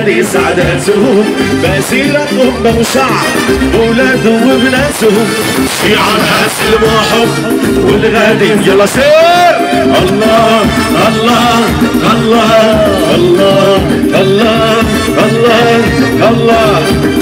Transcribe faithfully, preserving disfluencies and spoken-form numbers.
الليالي سعدتهم مسيرتهم موسع اولادهم وبناتهم شيعانها سلموا حب والغادم يلا سير الله الله الله الله الله الله الله